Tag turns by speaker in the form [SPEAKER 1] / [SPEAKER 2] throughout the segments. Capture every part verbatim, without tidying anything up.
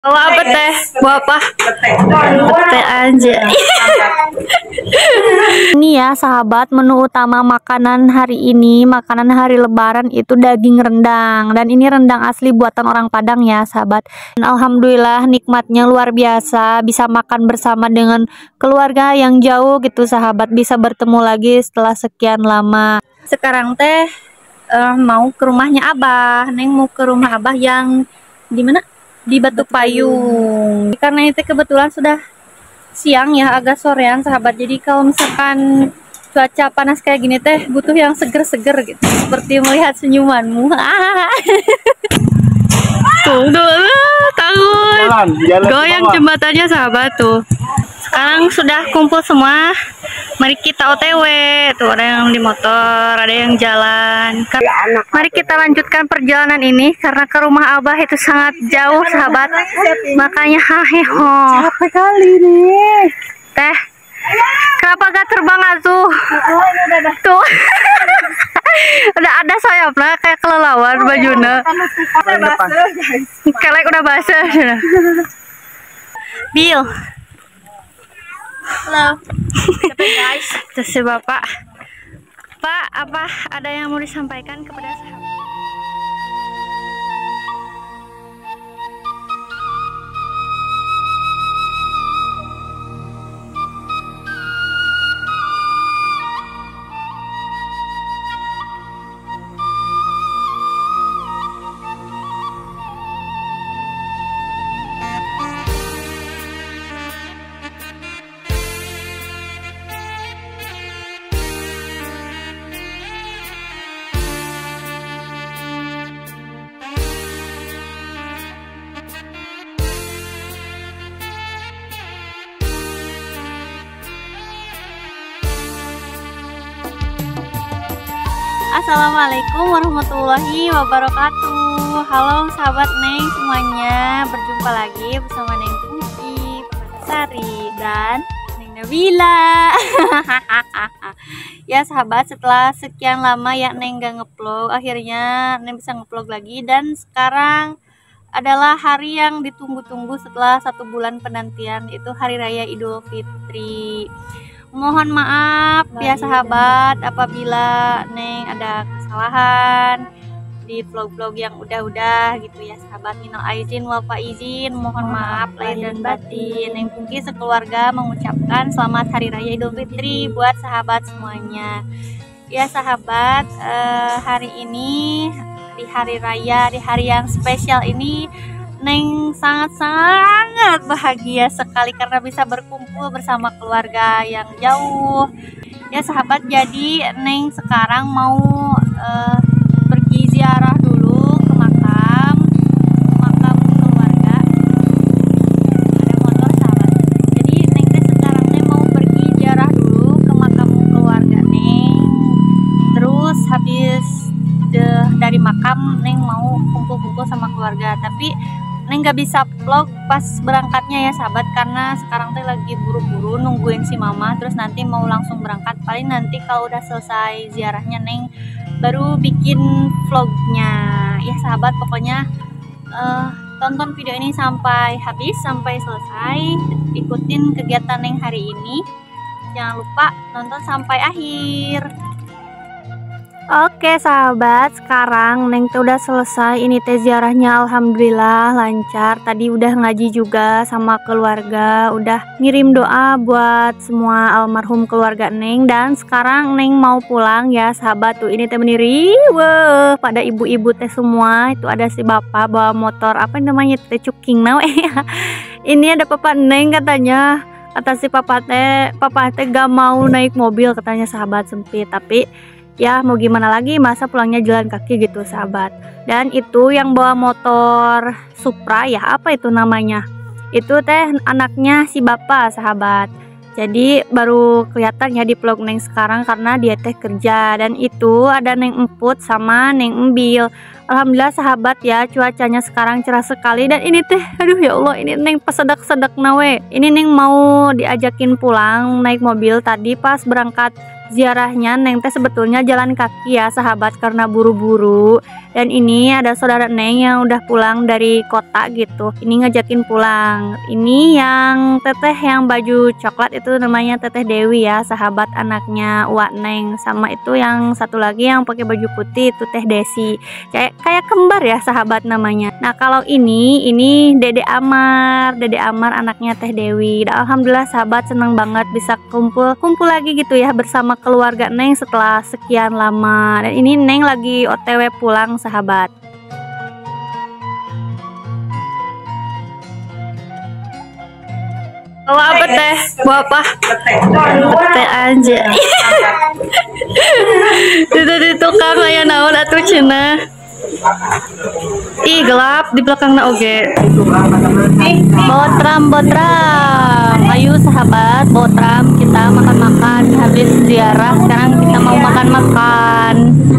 [SPEAKER 1] Oh, apa teh? Buat apa? Teh aja. Ini ya sahabat, menu utama makanan hari ini, makanan hari lebaran itu daging rendang. Dan ini rendang asli buatan orang Padang ya sahabat. Dan alhamdulillah nikmatnya luar biasa, bisa makan bersama dengan keluarga yang jauh gitu sahabat, bisa bertemu lagi setelah sekian lama. Sekarang teh uh, mau ke rumahnya Abah. Neng mau ke rumah Abah yang di mana? Di Batu Payung. Karena itu kebetulan sudah siang ya, agak sorean sahabat. Jadi kalau misalkan cuaca panas kayak gini teh butuh yang seger-seger gitu, seperti melihat senyumanmu. Tuh dulu takut goyang jembatannya sahabat tuh. Sekarang sudah kumpul semua, mari kita O T W. Tuh ada yang di motor, ada yang jalan. Mari kita lanjutkan perjalanan ini karena ke rumah Abah itu sangat jauh sahabat. Makanya haheho.
[SPEAKER 2] Capek kali nih.
[SPEAKER 1] Teh, kenapa gak terbang atuh? Tuh. Udah ada sayapnya kayak kelelawar bajunya. Kelek udah basah. Bill. Halo. Guys, terus si Bapak. Pak, apa ada yang mau disampaikan kepada sahabat? Assalamualaikum warahmatullahi wabarakatuh. Halo sahabat Neng semuanya, berjumpa lagi bersama Neng Pungki, Sari dan Neng Nabila. Ya sahabat, setelah sekian lama ya Neng gak ngeplog, akhirnya Neng bisa ngeplog lagi. Dan sekarang adalah hari yang ditunggu-tunggu setelah satu bulan penantian, itu Hari Raya Idul Fitri. Mohon maaf ya sahabat apabila Neng ada kesalahan di vlog-vlog yang udah-udah gitu ya sahabat. Minal aizin wal faizin, mohon maaf lahir dan batin. Neng Pungki sekeluarga mengucapkan selamat Hari Raya Idul Fitri buat sahabat semuanya. Ya sahabat, eh, hari ini di hari raya, di hari yang spesial ini Neng sangat-sangat bahagia sekali karena bisa berkumpul bersama keluarga yang jauh. Ya sahabat, jadi Neng sekarang mau uh, pergi ziarah dulu ke makam makam keluarga. Ada motor sahabat. Jadi Neng teh sekarang Neng mau pergi ziarah dulu ke makam keluarga Neng. Terus habis de, dari makam Neng mau kumpul-kumpul sama keluarga. Tapi Neng gak bisa vlog pas berangkatnya ya sahabat, karena sekarang teh lagi buru-buru nungguin si mama, terus nanti mau langsung berangkat. Paling nanti kalau udah selesai ziarahnya Neng baru bikin vlognya ya sahabat. Pokoknya uh, tonton video ini sampai habis, sampai selesai, ikutin kegiatan Neng hari ini, jangan lupa nonton sampai akhir. Oke sahabat, sekarang Neng tuh udah selesai. Ini teh ziarahnya alhamdulillah lancar. Tadi udah ngaji juga sama keluarga, udah ngirim doa buat semua almarhum keluarga Neng. Dan sekarang Neng mau pulang ya sahabat. Tuh ini teh berdiri, wah pada ibu-ibu teh semua. Itu ada si bapak bawa motor, apa namanya teh cuking now. Ini ada papa Neng katanya. Kata si papa teh, papa teh gak mau naik mobil katanya sahabat, sempit. Tapi ya mau gimana lagi, masa pulangnya jalan kaki gitu sahabat. Dan itu yang bawa motor Supra ya, apa itu namanya, itu teh anaknya si bapak sahabat. Jadi baru kelihatan ya di vlog Neng sekarang karena dia teh kerja. Dan itu ada Neng Emput sama Neng Embil. Alhamdulillah sahabat ya, cuacanya sekarang cerah sekali. Dan ini teh aduh ya Allah, ini Neng pesedek-sedek nawe. Ini Neng mau diajakin pulang naik mobil tadi pas berangkat ziarahnya Neng teh sebetulnya jalan kaki ya sahabat karena buru-buru. Dan ini ada saudara Neng yang udah pulang dari kota gitu. Ini ngajakin pulang. Ini yang teteh yang baju coklat itu namanya Teteh Dewi ya, sahabat anaknya Wak Neng. Sama itu yang satu lagi yang pakai baju putih itu Teh Desi. Kayak kayak kembar ya sahabat namanya. Nah, kalau ini ini Dede Amar, Dede Amar anaknya Teh Dewi. Dan alhamdulillah sahabat senang banget bisa kumpul kumpul lagi gitu ya bersama keluarga Neng setelah sekian lama. Dan ini Neng lagi O T W pulang sahabat. Bawa apa teh? Bawa apa? Teh aja. Itu di tukang aya naon atuh cenah. Ih gelap di belakangna oge. Botram botram. Ayo sahabat, botram kita makan-makan habis ziarah. Sekarang kita mau makan-makan.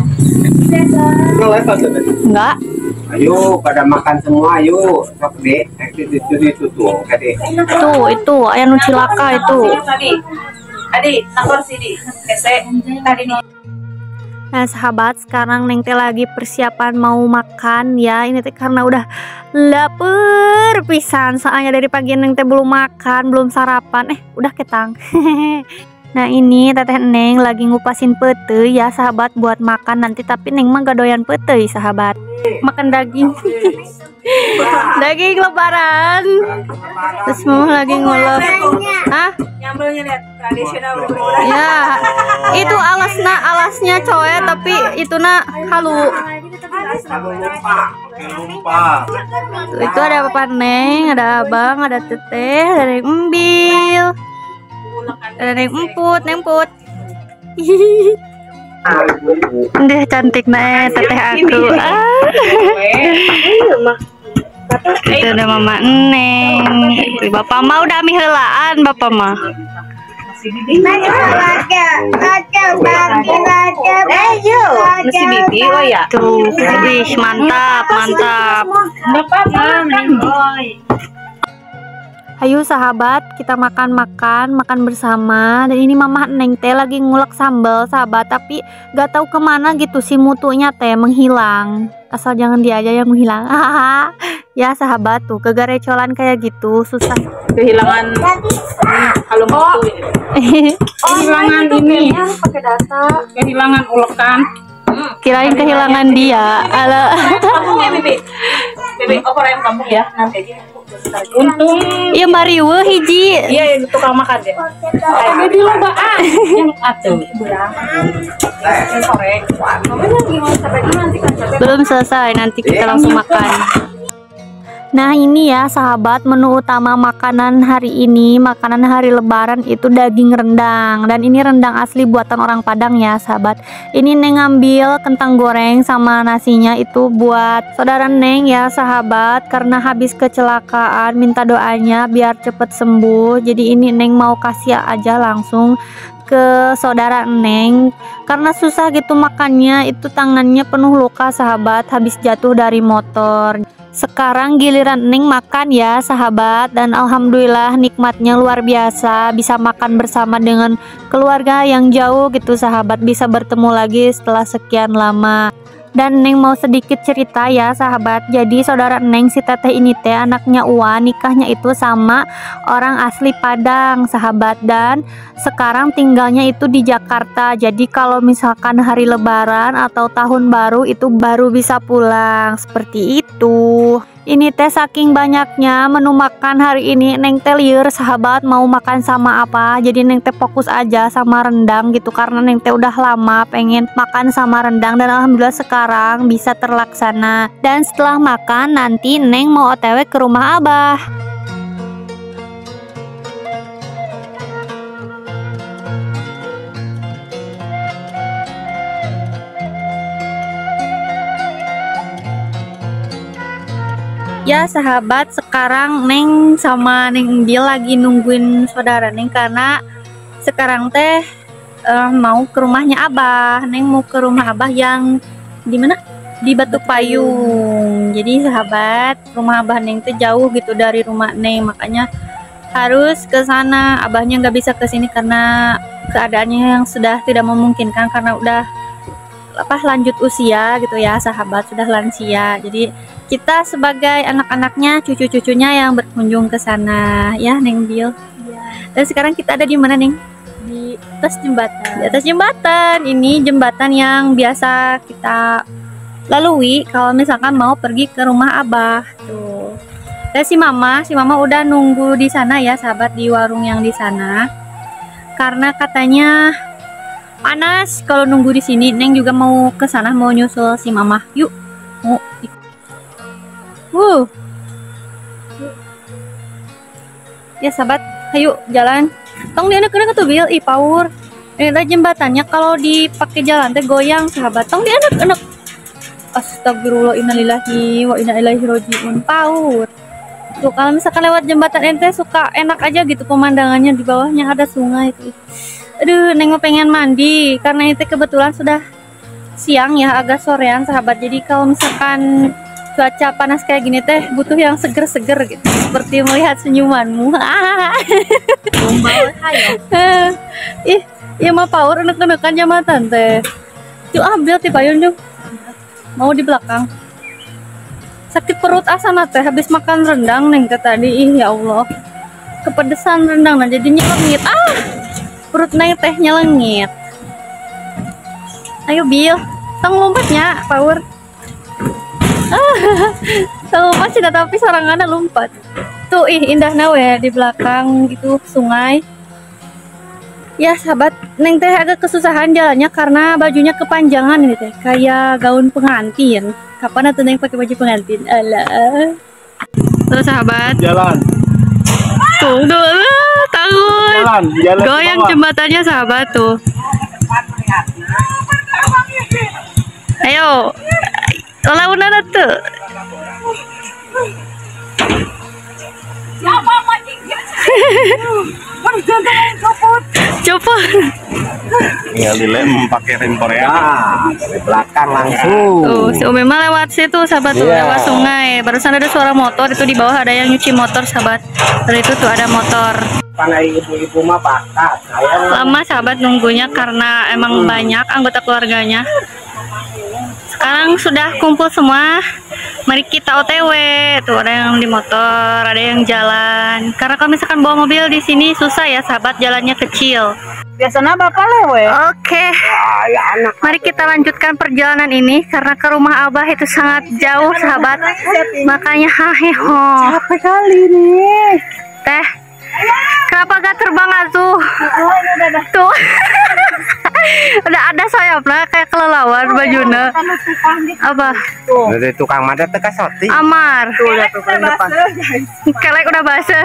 [SPEAKER 1] Enggak.
[SPEAKER 3] Ayo pada makan semua, ayo sok deh, itu itu itu tuh, kade.
[SPEAKER 1] Tuh itu aya nu cilaka itu.
[SPEAKER 2] Tadi, tadi, nakor sini, ese tadi nih.
[SPEAKER 1] Nah sahabat, sekarang Neng teh lagi persiapan mau makan ya. Ini teh karena udah lapar pisan. Soalnya dari pagi Neng teh belum makan, belum sarapan. Eh, udah ketang. Nah ini teteh Neng lagi ngupasin pete ya sahabat buat makan nanti, tapi Neng mah gak doyan pete sahabat. Makan daging. Daging lebaran. Terus mau lagi ngulek. Hah?
[SPEAKER 2] Nyambelnya lihat tradisional.
[SPEAKER 1] Ya, itu alasnya alasnya coe tapi itu na halu. Tuh, itu ada Papa Neng, ada Abang, ada Teteh, ada Neng Embil, ada Neng Emput, Neng Emput. Deh cantik na Teteh aku. Ah. Itu ada Mama Neng. Bapak mah udah mi heulaan Bapak mah.
[SPEAKER 2] Masih bibi, oh ya.
[SPEAKER 1] Tuh, wih mantap, mantap. Ayo sahabat, kita makan-makan, makan bersama. Dan ini Mama Neng teh lagi ngulek sambal sahabat, tapi gak tahu kemana gitu si mutunya teh menghilang. Asal jangan dia aja yang menghilang. Ya sahabat tuh, kegarecolan kayak gitu susah.
[SPEAKER 2] Kehilangan kalau mau kehilangan ini pakai data, kehilangan ulekan.
[SPEAKER 1] Kirain kehilangan dia. Ala.
[SPEAKER 2] Kampung ya bibi, bibi opor ayam kampung ya nanti aja. Untung
[SPEAKER 1] iya Mariwo hiji.
[SPEAKER 2] iya yang tukang makan deh. Ada di lombaan yang atuh. Sore.
[SPEAKER 1] Belum selesai, nanti kita langsung makan. Nah ini ya sahabat, menu utama makanan hari ini, makanan hari lebaran itu daging rendang. Dan ini rendang asli buatan orang Padang ya sahabat. Ini Neng ngambil kentang goreng sama nasinya itu buat saudara Neng ya sahabat, karena habis kecelakaan minta doanya biar cepet sembuh. Jadi ini Neng mau kasih aja langsung ke saudara Neng karena susah gitu makannya, itu tangannya penuh luka sahabat habis jatuh dari motor. Sekarang giliran Neng makan ya sahabat, dan alhamdulillah nikmatnya luar biasa, bisa makan bersama dengan keluarga yang jauh gitu sahabat, bisa bertemu lagi setelah sekian lama. Dan Neng mau sedikit cerita ya sahabat. Jadi saudara Neng si Teteh ini teh anaknya Uwa, nikahnya itu sama orang asli Padang sahabat, dan sekarang tinggalnya itu di Jakarta. Jadi kalau misalkan hari lebaran atau tahun baru itu baru bisa pulang seperti itu. Ini teh saking banyaknya menu makan hari ini Neng teh lieur sahabat mau makan sama apa. Jadi Neng teh fokus aja sama rendang gitu, karena Neng teh udah lama pengen makan sama rendang, dan alhamdulillah sekarang bisa terlaksana. Dan setelah makan nanti Neng mau O T W ke rumah Abah. Ya sahabat, sekarang Neng sama Neng Embil lagi nungguin saudara Neng karena sekarang teh uh, mau ke rumahnya Abah. Neng mau ke rumah Abah yang di mana? Di Batu Payung. Jadi sahabat, rumah Abah Neng teh jauh gitu dari rumah Neng, makanya harus ke sana. Abahnya nggak bisa ke sini karena keadaannya yang sudah tidak memungkinkan karena udah apa lanjut usia gitu ya sahabat, sudah lansia. Jadi kita sebagai anak-anaknya, cucu-cucunya yang berkunjung ke sana ya Neng Bil. Dan sekarang kita ada di mana Neng?
[SPEAKER 2] Di atas jembatan.
[SPEAKER 1] Di atas jembatan. Ini jembatan yang biasa kita lalui kalau misalkan mau pergi ke rumah Abah tuh. Dan si Mama, si Mama udah nunggu di sana ya sahabat, di warung yang di sana. Karena katanya panas kalau nunggu di sini. Neng juga mau ke sana, mau nyusul si Mama. Yuk. Mau. Wuh. Ya sahabat, ayo jalan. Tong dia anak-anak tuh Bil, ih power. Ini ada jembatannya kalau dipakai jalan teh goyang sahabat. Tong dia anak-anak. Astagfirullah, innalillahi wa inna ilaihi rajiun. Power. Tuh kalau misalkan lewat jembatan ente suka enak aja gitu pemandangannya, di bawahnya ada sungai itu. Aduh, Neng pengen mandi karena itu kebetulan sudah siang ya, agak sorean sahabat. Jadi kalau misalkan cuaca panas kayak gini teh butuh yang seger-seger gitu, seperti melihat senyumanmu. Ih, iya mah power enek-enekan jembatan teh. Yuk ambil ti payun yuk. Mau di belakang. Sakit perut asana teh habis makan rendang Neng teh tadi. Ih ya Allah, kepedesan rendang nah jadinya lengit. Ah, perut Neng teh nyelengit. Ayo Bil, tong lompatnya power. Ah, tong lompat sih tapi sorangannya lompat. Tuh ih indah nawe di belakang gitu sungai. Ya sahabat, Neng teh agak kesusahan jalannya karena bajunya kepanjangan ini teh, kayak gaun pengantin. Kapan atuh Neng pakai baju pengantin? Alah. Terus sahabat.
[SPEAKER 4] Jalan.
[SPEAKER 1] Tuh, dulu takut.
[SPEAKER 4] Jalan, jalan.
[SPEAKER 1] Goyang jembatannya sahabat tuh. Ayo. Launan tuh. Coba.
[SPEAKER 4] Tinggal dilem pakai rem Korea.
[SPEAKER 3] Nah, dari belakang langsung.
[SPEAKER 1] Tuh, si Umi mah lewat situ sahabat tuh,
[SPEAKER 3] Iya.
[SPEAKER 1] lewat sungai. Barusan ada suara motor itu di bawah, ada yang nyuci motor sahabat. Dari itu tuh ada motor.
[SPEAKER 3] Panai ibu-ibu mah bakat. Saya
[SPEAKER 1] Lama sahabat nunggunya karena emang banyak anggota keluarganya. Sekarang sudah kumpul semua. Mari kita O T W. Tuh ada yang di motor, ada yang jalan. Karena kalau misalkan bawa mobil di sini susah ya sahabat, jalannya kecil.
[SPEAKER 2] Biasanya bapak lewe.
[SPEAKER 1] Oke. Mari kita lanjutkan perjalanan ini karena ke rumah Abah itu sangat jauh sahabat. Makanya haheho.
[SPEAKER 2] Capek kali nih.
[SPEAKER 1] Teh. Kenapa gak terbang atuh? Tuh. Udah ada sayapnya kayak kelelawar bajuna. Apa?
[SPEAKER 3] dari tukang madat teh kasoti.
[SPEAKER 1] Amar.
[SPEAKER 2] Tuh lihat tuh paling depan.
[SPEAKER 1] Kelek udah basah.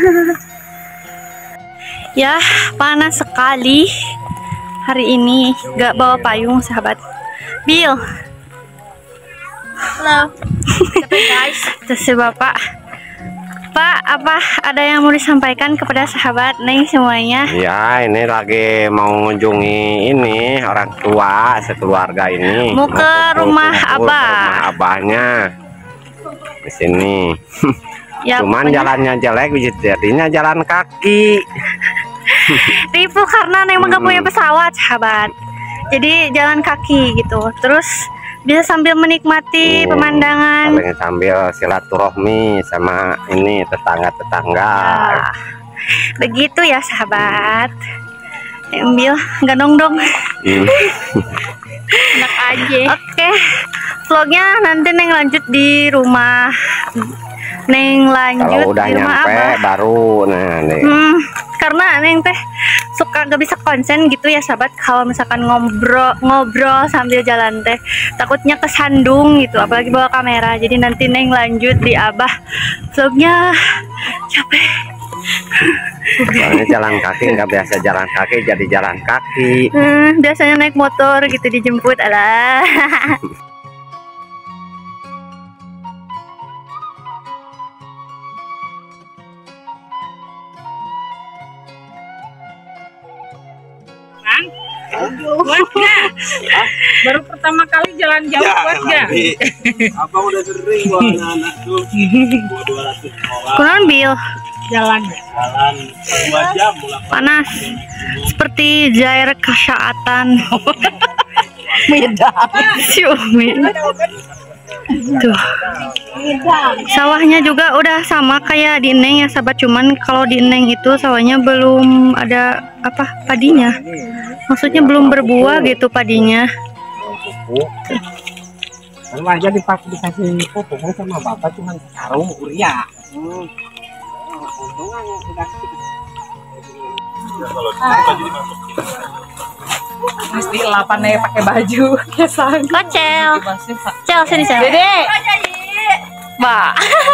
[SPEAKER 1] Ya, panas sekali hari ini. Gak bawa payung sahabat. Bil.
[SPEAKER 2] Halo. Capek guys.
[SPEAKER 1] Terus si bapak. Pak, apa ada yang mau disampaikan kepada sahabat Neng semuanya?
[SPEAKER 3] Ya, ini lagi mau mengunjungi ini orang tua sekeluarga ini.
[SPEAKER 1] Mau ke
[SPEAKER 3] kumpul-
[SPEAKER 1] rumah
[SPEAKER 3] kumpul ke
[SPEAKER 1] Abah.
[SPEAKER 3] rumah abahnya di sini.
[SPEAKER 1] Ya,
[SPEAKER 3] Cuman
[SPEAKER 1] pokoknya
[SPEAKER 3] jalannya jelek, jadinya jalan kaki.
[SPEAKER 1] tipu karena Neng nggak punya pesawat sahabat. Jadi jalan kaki gitu. Terus bisa sambil menikmati
[SPEAKER 3] Hmm,
[SPEAKER 1] pemandangan.
[SPEAKER 3] Paling sambil silaturahmi sama ini tetangga-tetangga.
[SPEAKER 1] Ah, begitu ya sahabat. Ambil ganong dong.
[SPEAKER 3] Hmm.
[SPEAKER 1] Enak aja. Oke, vlognya nanti Neng lanjut di rumah. Neng lanjut
[SPEAKER 3] Kalau udah
[SPEAKER 1] di rumah
[SPEAKER 3] nyampe
[SPEAKER 1] Abah.
[SPEAKER 3] baru nah nih.
[SPEAKER 1] Hmm, karena Neng teh suka gak bisa konsen gitu ya sahabat kalau misalkan ngobrol ngobrol sambil jalan teh, takutnya kesandung gitu apalagi bawa kamera. Jadi nanti Neng lanjut di Abah vlognya. Capek.
[SPEAKER 3] Soalnya jalan kaki nggak biasa jalan kaki jadi jalan kaki.
[SPEAKER 1] Hmm, biasanya naik motor gitu dijemput alah.
[SPEAKER 2] Kuat gak? Baru pertama kali jalan jauh kuat gak?
[SPEAKER 4] Abang udah sering bawa anak-anak tuh. Bawa dua ratus orang.
[SPEAKER 1] Kurang Bil.
[SPEAKER 2] Jalan.
[SPEAKER 4] Jalan dua jam pulang.
[SPEAKER 1] Panas. Seperti Jair Kasyaatan.
[SPEAKER 2] Medan.
[SPEAKER 1] Si Umi. Tuh. Sawahnya juga udah sama kayak di Neng ya sahabat, cuman kalau di Neng itu sawahnya belum ada apa padinya. Maksudnya belum berbuah gitu padinya.
[SPEAKER 3] Kalau aja dipakai dikasih pupuk sama bapak cuma karung urea. Hmm. Untungan udah
[SPEAKER 2] Mesti lapannya pakai baju kesan.
[SPEAKER 1] Kocel. Cel sini Cel.
[SPEAKER 2] Dede.
[SPEAKER 1] Mbak.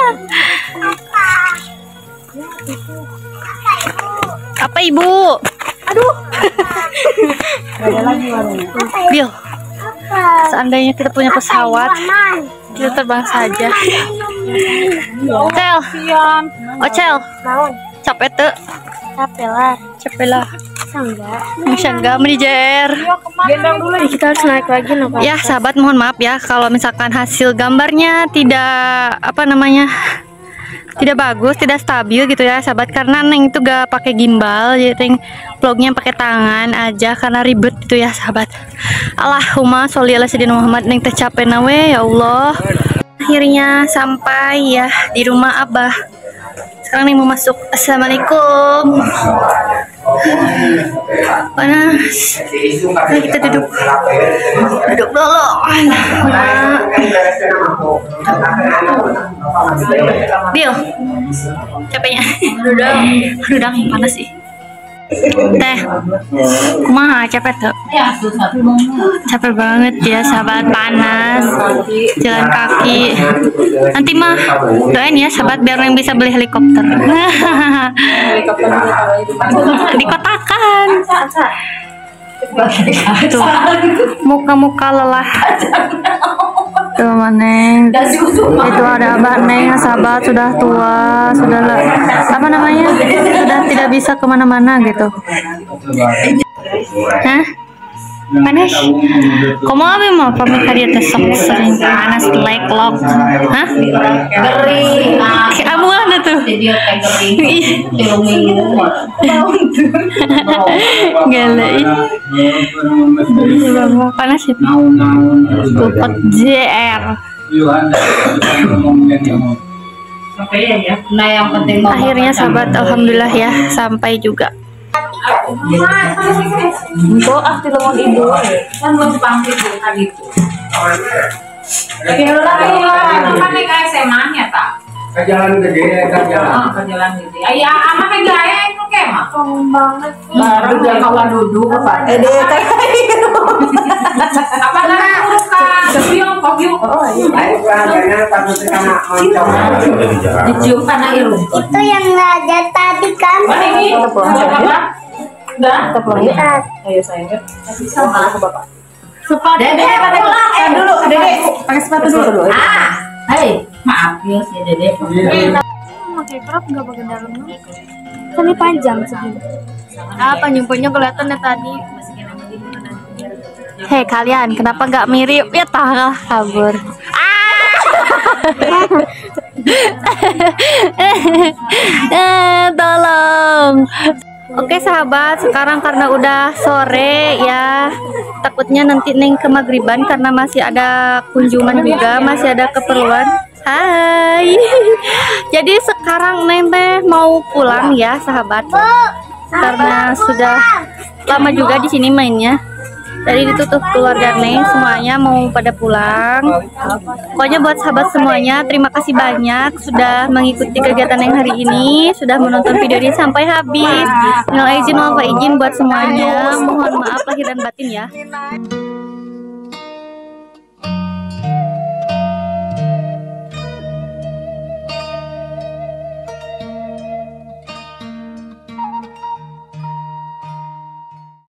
[SPEAKER 1] Apa Ibu? Aduh.
[SPEAKER 2] Ada lagi warungnya.
[SPEAKER 1] Bil. Seandainya kita punya pesawat, kita terbang saja. Cel. Oh Cel. Capek tuh.
[SPEAKER 5] Capek lah.
[SPEAKER 1] Capek lah.
[SPEAKER 5] Enggak.
[SPEAKER 1] Masya enggak menijer.
[SPEAKER 2] Gendong dulu.
[SPEAKER 5] Kita harus naik lagi napa?
[SPEAKER 1] Ya sahabat, mohon maaf ya kalau misalkan hasil gambarnya tidak apa namanya tidak bagus, tidak stabil gitu ya sahabat, karena Neng itu gak pakai gimbal, jadi Neng vlognya pakai tangan aja karena ribet gitu ya sahabat. Allahumma sholli ala sayyidina Muhammad. Neng tercapai nawe ya Allah. Akhirnya sampai ya di rumah Abah. Sekarang Neng mau masuk. Assalamualaikum. Panas. Nah, kita duduk. Duduk dulu. Nah. Bil, capeknya. Duduk. Duduk yang panas sih. Teh, kumaha capek tuh? Capek banget ya sahabat, panas, jalan kaki. Nanti mah doain ya sahabat biar yang bisa beli helikopter. Dikotakan. Tuh, muka-muka lelah. Tuh Neng, itu ada Abah Neng sahabat, sudah tua, sudah lah, apa namanya, sudah tidak bisa kemana-mana gitu. Hah? Panas? Kamu apa mau pamit hari tesok sering panas like lock? Hah? Gering. Kamu mana tuh? Gale. Panas ya? Tupat J R. Akhirnya sahabat, alhamdulillah ya sampai juga.
[SPEAKER 2] Bo ah ti lemon ibu. Kan belum panggil tadi itu. Ya lah ya, kan naik S M A-nya tak?
[SPEAKER 3] ke jalan gede, ke jalan.
[SPEAKER 2] Oh, ke jalan gede. Ayah, ama ke gaya itu kemah. Sombong banget. Baru dia kawan duduk apa? Eh, dia apa namanya? Kan sepiong kopiong. Oh, iya.
[SPEAKER 3] Harganya patut karena moncong.
[SPEAKER 2] Dicium karena irung.
[SPEAKER 5] Itu yang nggak ada tadi kan?
[SPEAKER 2] Mana ini? Apa? Udah?
[SPEAKER 5] Lihat.
[SPEAKER 2] Ayo sayang. Kasih sama ke bapak. Sepatu. Dede, pakai pulang dulu. Dede, pakai sepatu dulu. Ah, hai, maaf ya si Dede.
[SPEAKER 5] Pakai crop nggak pakai dalam? Kan ini panjang segini.
[SPEAKER 1] Ah, panjang-panjang kelihatan ya tadi. Hei kalian, kenapa nggak mirip? Ya tah kabur. Eh, tolong. Oke sahabat, sekarang karena udah sore ya, takutnya nanti Neng ke maghriban karena masih ada kunjungan juga, masih ada keperluan. Hai. Jadi sekarang Neng teh mau pulang ya sahabat, karena sudah lama juga di sini mainnya. Jadi ditutup keluarga Neng semuanya mau pada pulang. Pokoknya buat sahabat semuanya, terima kasih banyak sudah mengikuti kegiatan yang hari ini, sudah menonton video ini sampai habis. Minal izin wal faizin buat semuanya. Mohon maaf lahir dan batin ya.